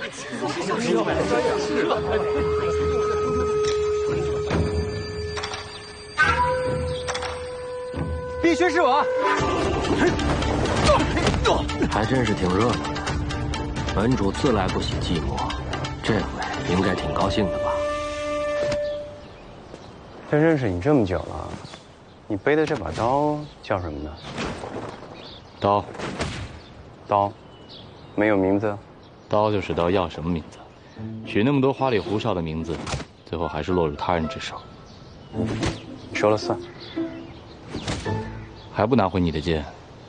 必须是我！ 还真是挺热闹的。门主自来不喜寂寞，这回应该挺高兴的吧？ 这认识你这么久了，你背的这把刀叫什么呢？ 刀， 刀，没有名字。 刀就是刀，要什么名字？取那么多花里胡哨的名字，最后还是落入他人之手。 说了算。 还不拿回你的剑？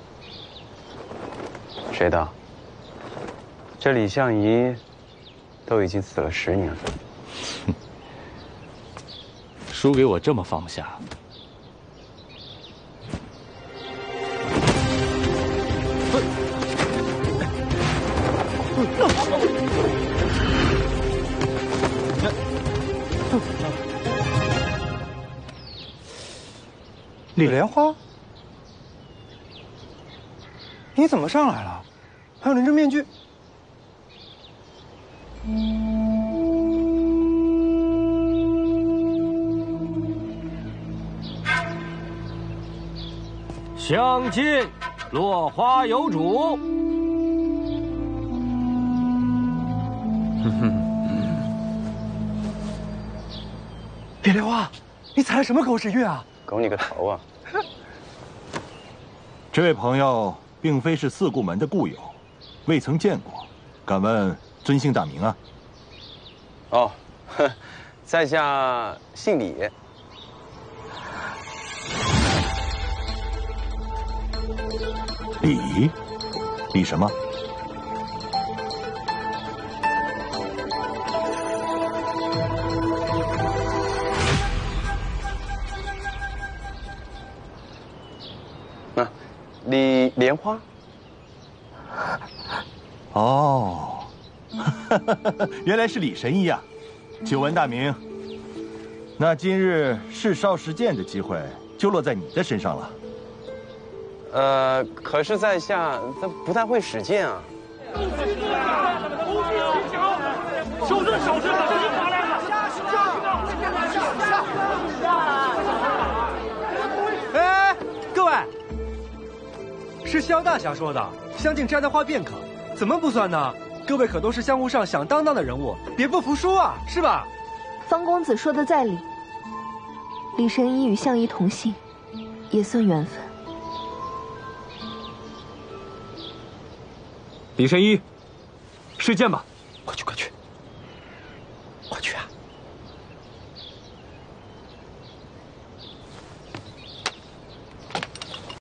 谁的？这李相夷都已经死了10年了。 输给我这么放不下？ 李莲花，你怎么上来了？还有人证面具。 相亲，落花有主。 李莲花，你踩了什么狗屎运啊？ 狗你个头啊！ 这位朋友并非是四顾门的故友，未曾见过，敢问尊姓大名啊？ 哦，在下姓李。 李什么？ 李莲花。 哦，原来是李神医啊！久闻大名。那今日试少时剑的机会就落在你的身上了。 可是在下不太会使剑啊。 守着守着， 哎，各位，是萧大侠说的，相敬摘的花便可，怎么不算呢？各位可都是江湖上响当当的人物，别不服输啊，是吧？ 方公子说的在理，李神医与相夷同姓，也算缘分。 李神医，试剑吧！ 快去快去！